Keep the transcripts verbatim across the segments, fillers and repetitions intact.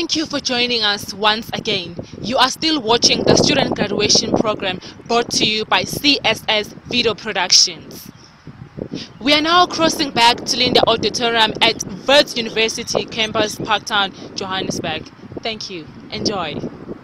Thank you for joining us once again. You are still watching the student graduation program brought to you by C S S Video Productions. We are now crossing back to Linda Auditorium at Wits University campus, Parktown, Johannesburg. Thank you. Enjoy.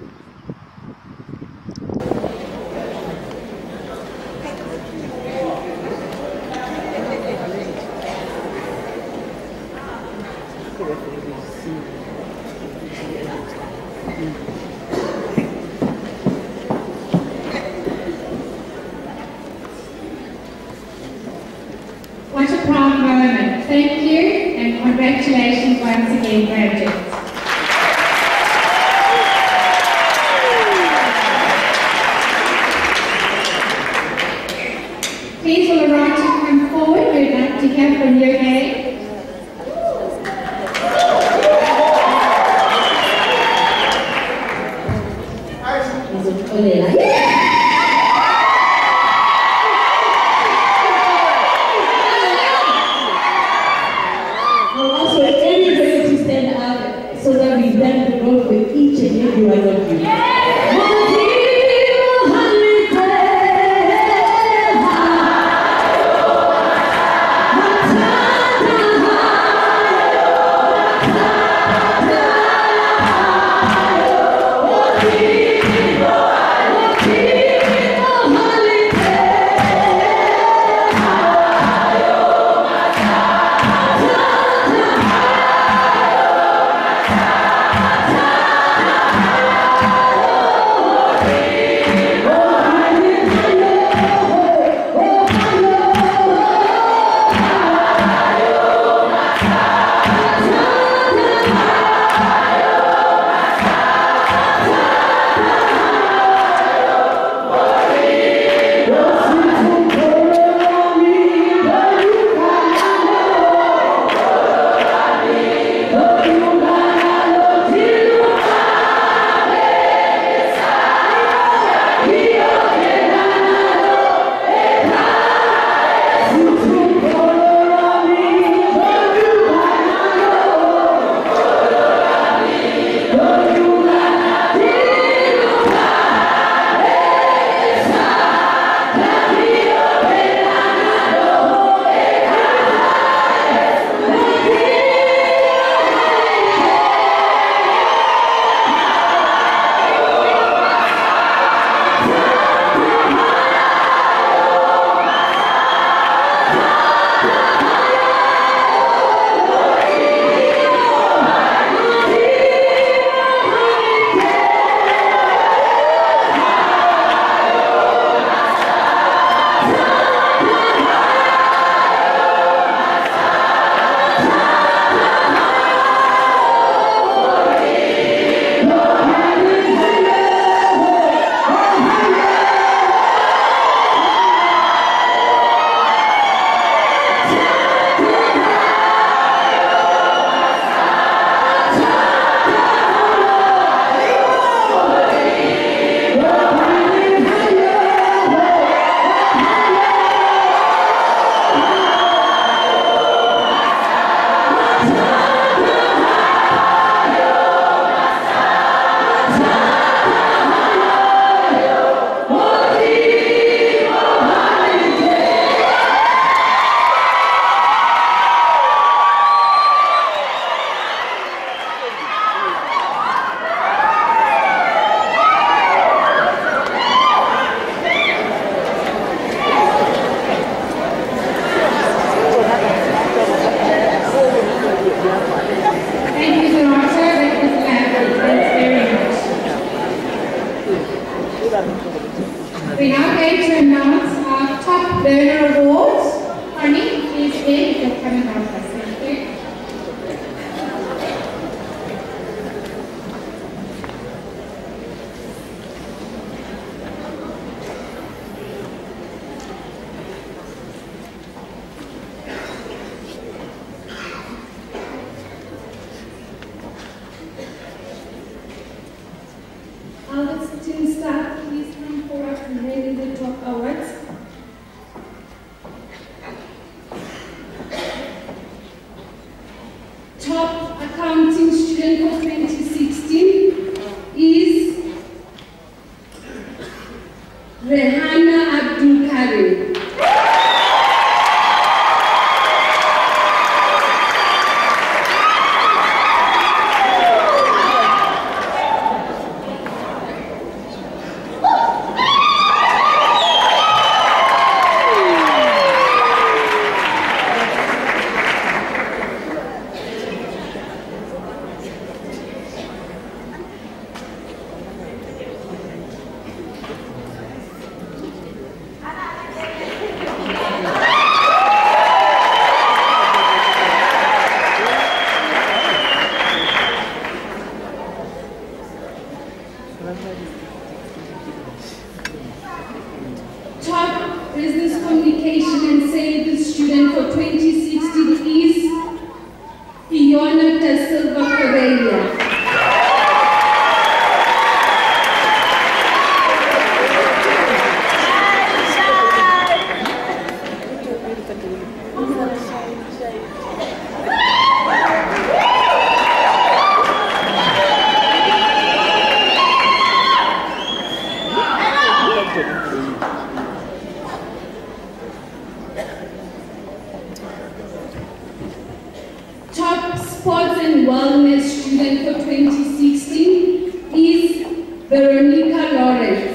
What a proud moment. Thank you and congratulations once again, graduates. Please will the right to come forward. We'd like to hear from you again. So that we blend the road with each and every one of you. We now going to announce our top learner awards. Connie, please in, you'll come and help us. Thank you. Our student staff, please come forward and read the top awards. Top Accounting Student for twenty sixteen. Top Sports and Wellness student for twenty sixteen is Veronica Lawrence.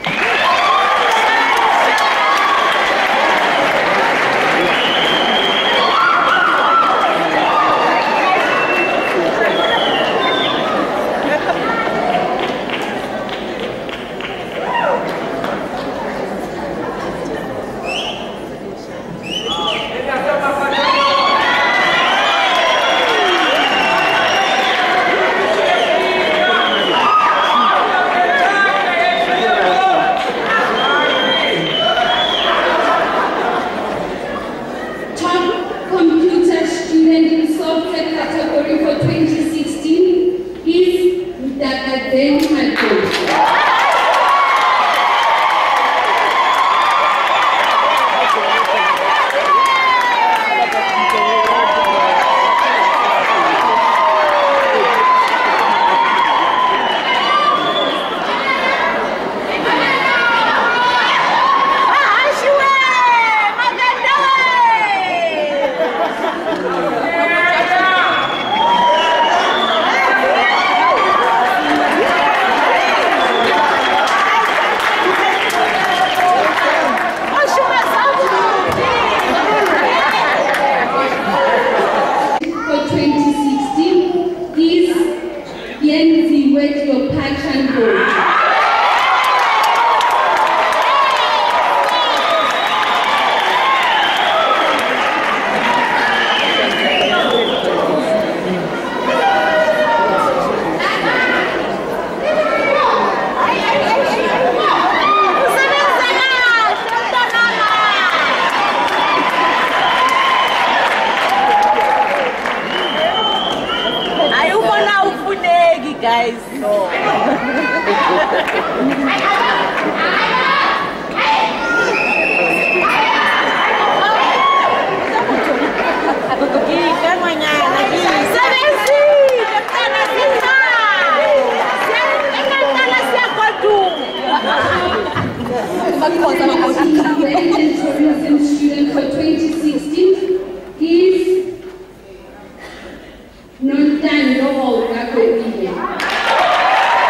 Guys, no. Student for twenty sixteen is Nontando Olga Coelho.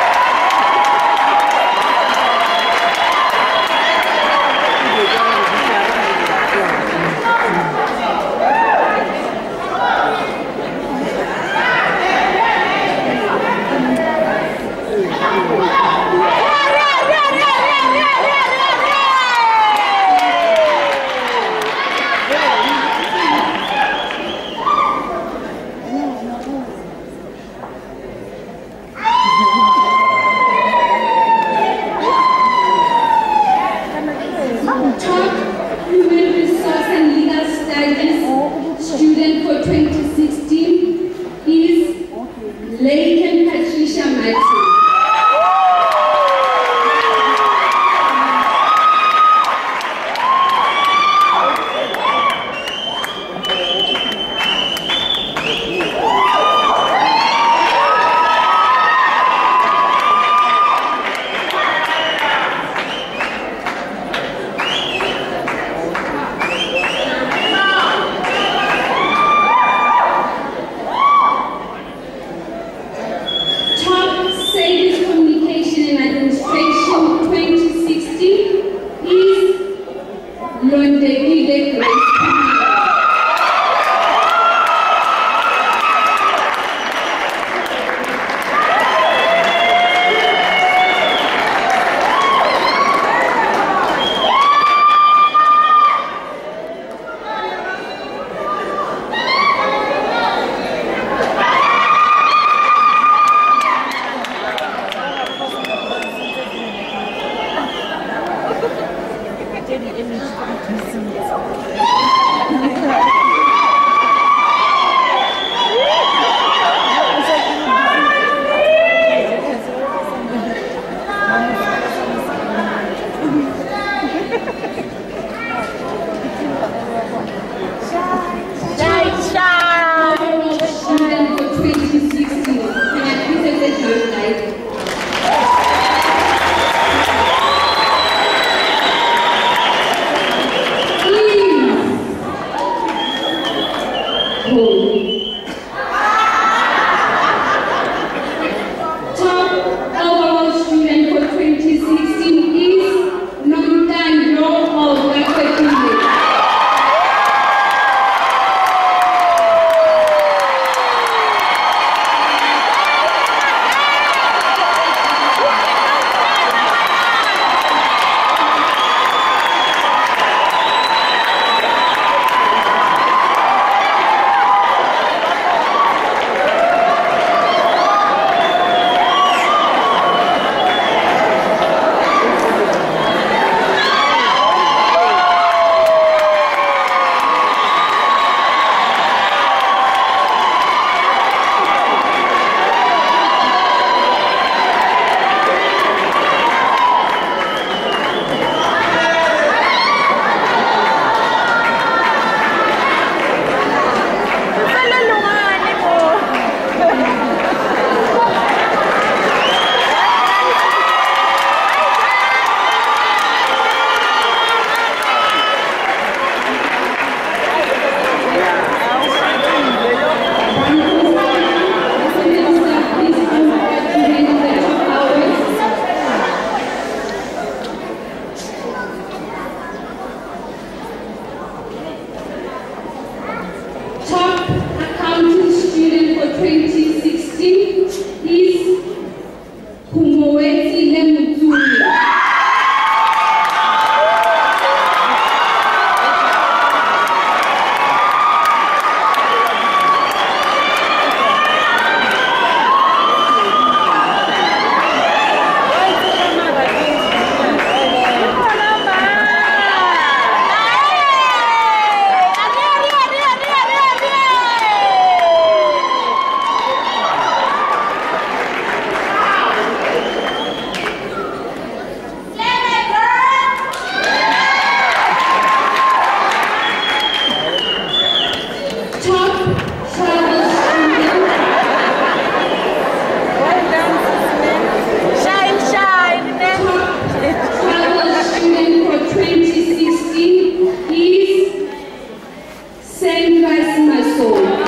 Sandras Maso.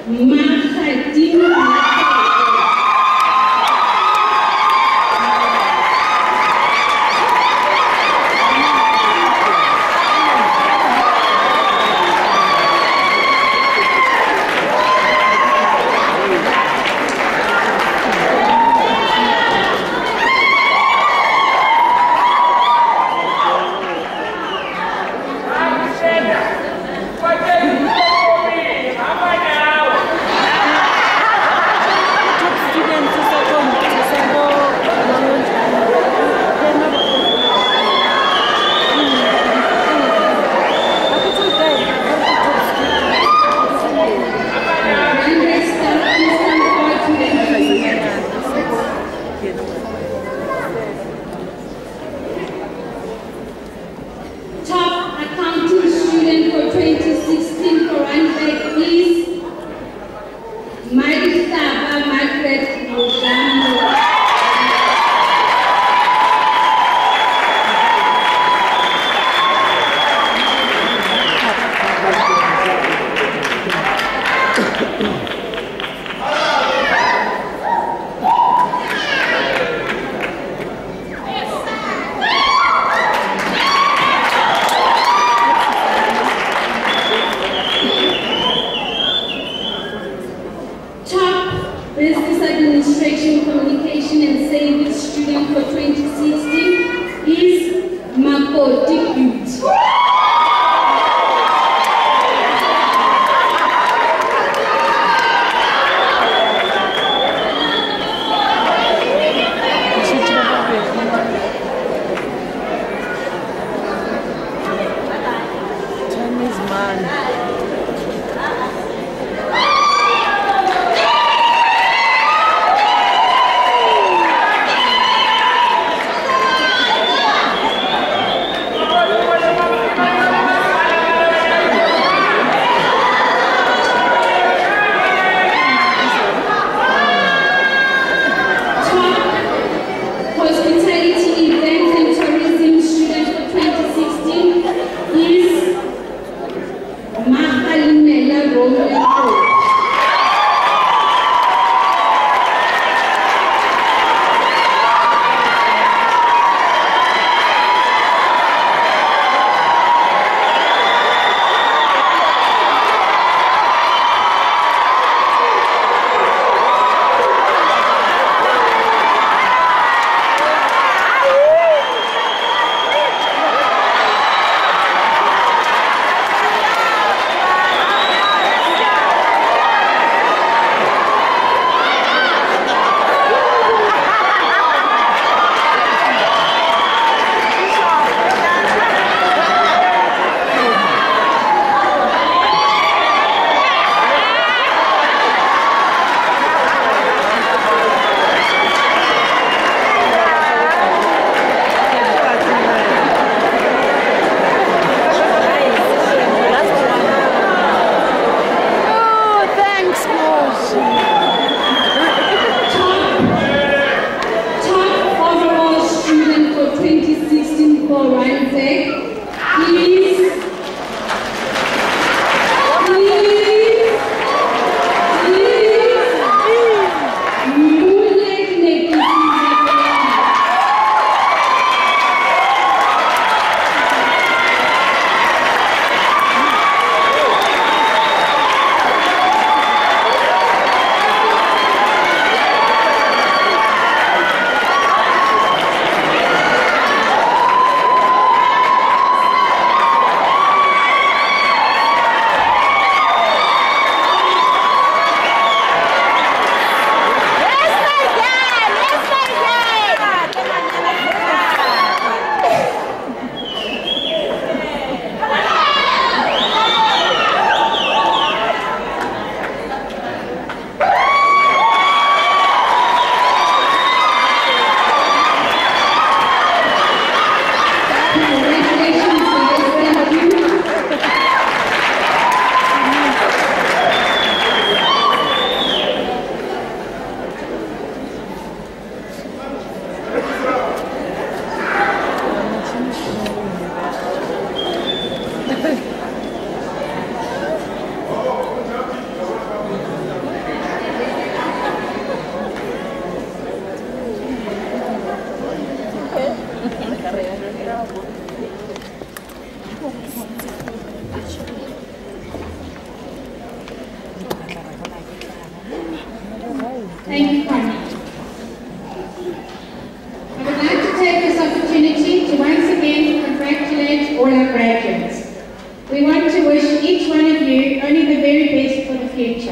Thank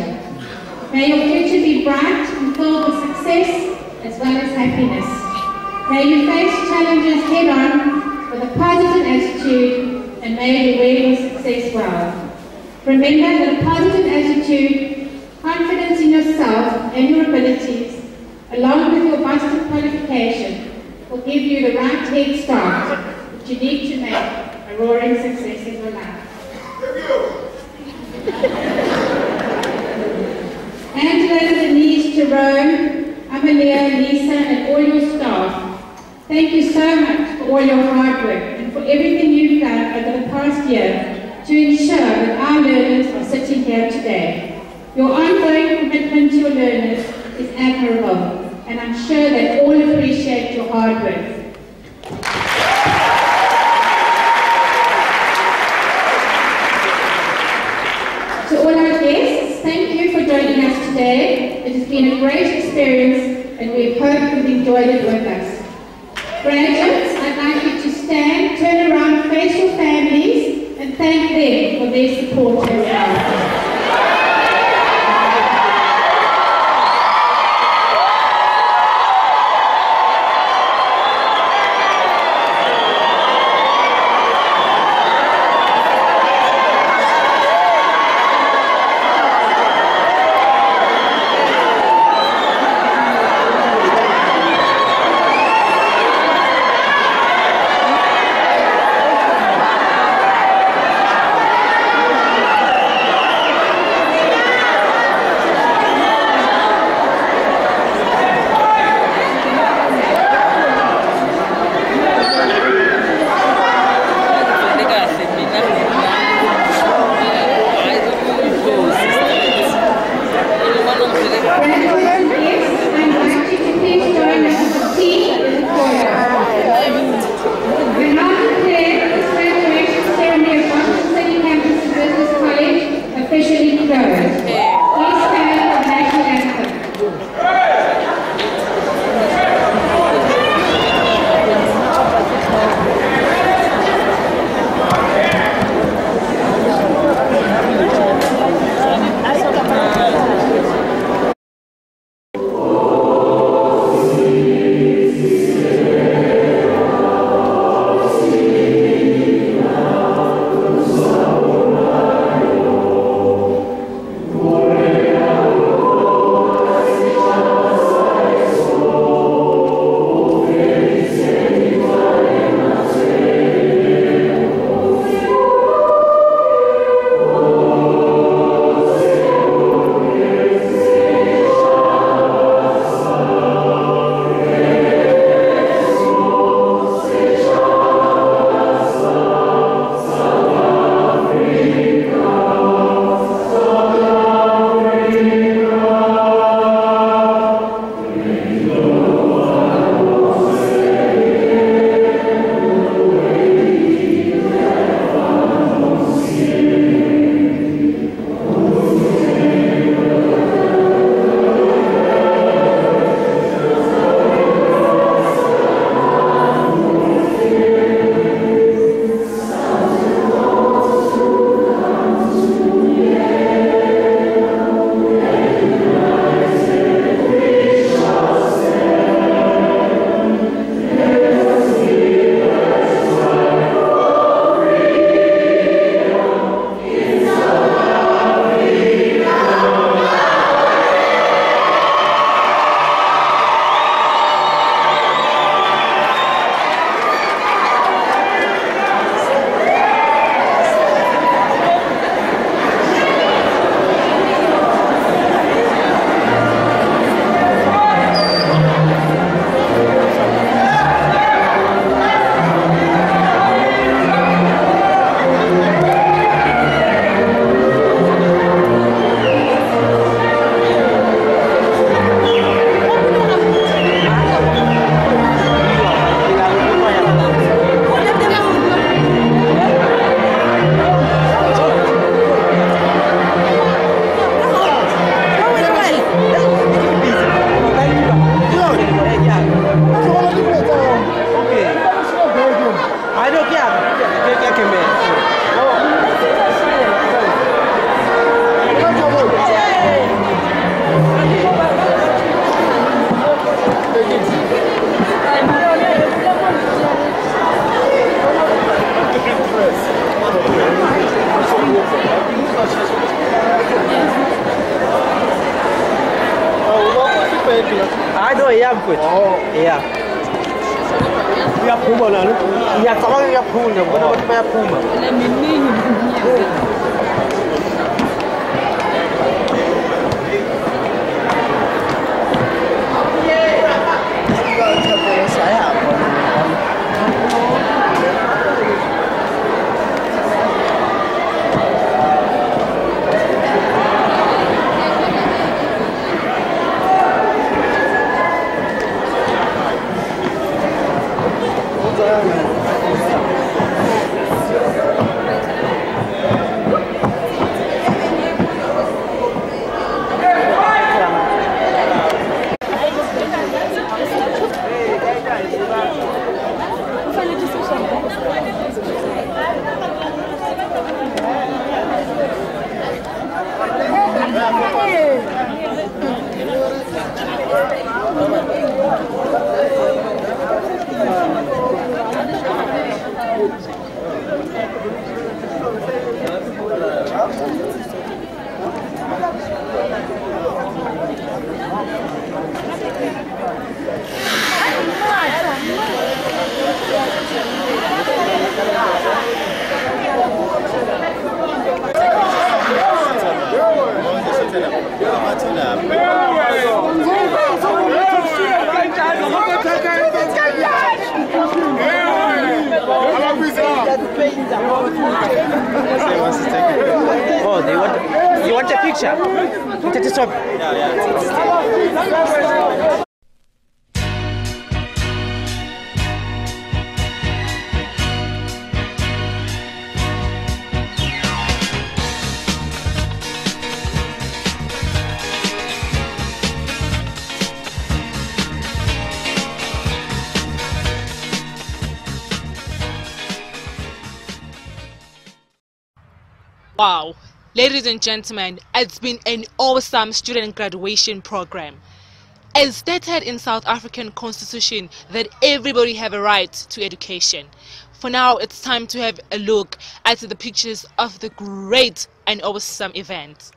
future. May your future be bright and filled with success as well as happiness. May you face challenges head-on with a positive attitude and may you wear your success well. Remember that a positive attitude, confidence in yourself and your abilities, along with your Boston qualification, will give you the right head start that you need to make a roaring success in your life. Angela, Denise, Jerome, Amalia, Lisa, and all your staff, thank you so much for all your hard work and for everything you've done over the past year to ensure that our learners are sitting here today. Your ongoing commitment to your learners is admirable, and I'm sure that all appreciate your hard work. To all our guests, thank you for joining us today. It has been a great experience and we hope you've enjoyed it with us. Graduates, I'd like you to stand, turn around, face your families and thank them for their support as well. I know I am good. Oh, yeah. We are Puma now. We are talking about Puma. What about Puma? Oh, they want you want a picture? Take it up. Yeah, yeah. Wow, ladies and gentlemen, it's been an awesome student graduation program. As stated in South African Constitution that everybody have a right to education. For now, it's time to have a look at the pictures of the great and awesome event.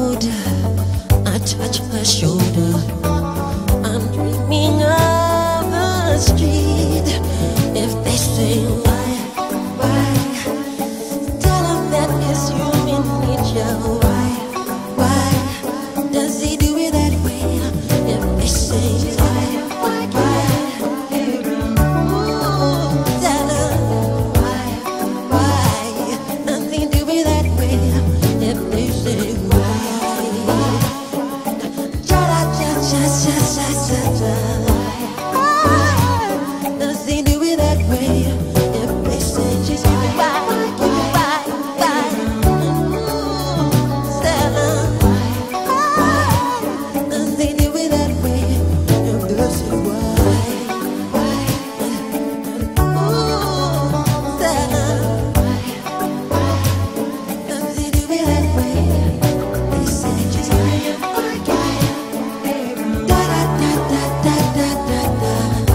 Touch her shoulder. I'm dreaming of Nothing to do with that way. If they say just give it right, give it right, right. Seven. Nothing to do with that way. If they say why, ooh, seven. Nothing to do with that way. They say just give it right, da da da da da da da da.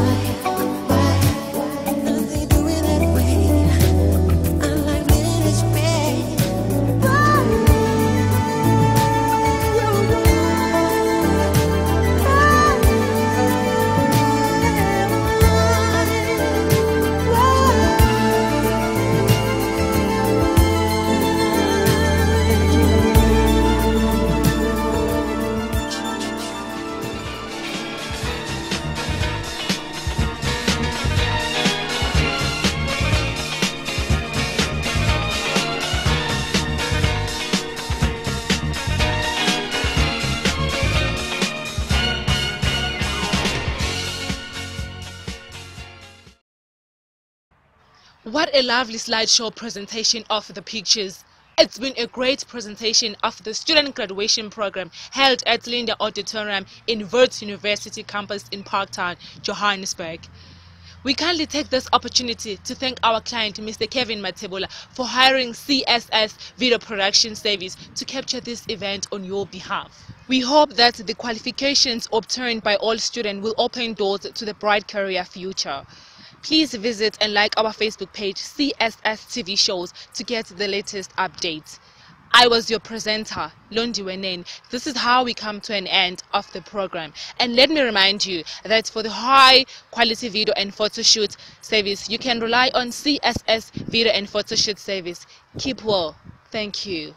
What a lovely slideshow presentation of the pictures. It's been a great presentation of the student graduation program held at Linda Auditorium in Wits University campus in Parktown, Johannesburg. We kindly take this opportunity to thank our client, Mister Kevin Matebola, for hiring C S S Video Production Service to capture this event on your behalf. We hope that the qualifications obtained by all students will open doors to the bright career future. Please visit and like our Facebook page, C S S T V Shows, to get the latest updates. I was your presenter, Londi Wenen. This is how we come to an end of the program. And let me remind you that for the high quality video and photo shoot service, you can rely on C S S Video and Photo Shoot Service. Keep well. Thank you.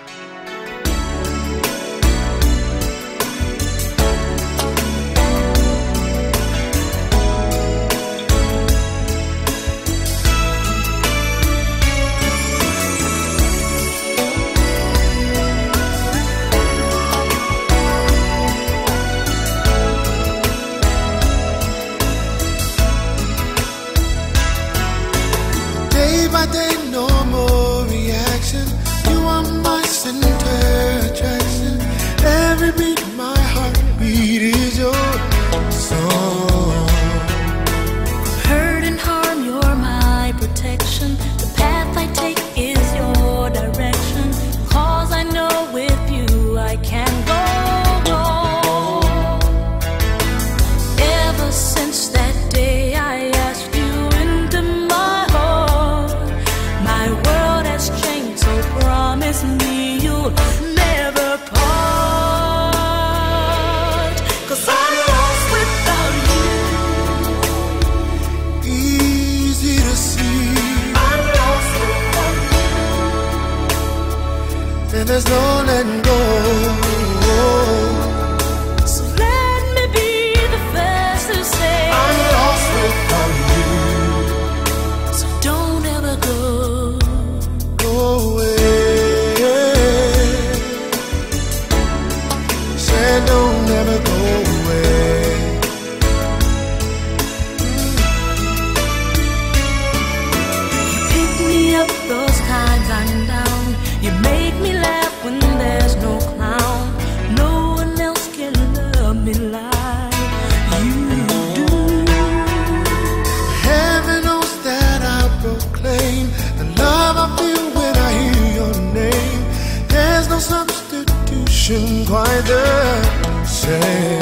Day by day, no more reaction. You are my center attraction. Every beat of my heartbeat is your song. Hurt and harm, you're my protection. The path I take is your direction. Cause I know with you I can go wrong. Ever since that day I asked you into my heart, my world has changed, so promise me you'll never part. Cause I'm lost without you. Easy to see, I'm lost without you. and there's no letting go. So let me be the first to say I'm lost without you. so don't ever go. Go away. Said don't ever go away. You pick me up those times I'm down. You make me laugh when there's no clown. No one else can love me like you do. Heaven knows that I proclaim the love I feel when I hear your name. There's no substitution quite the same.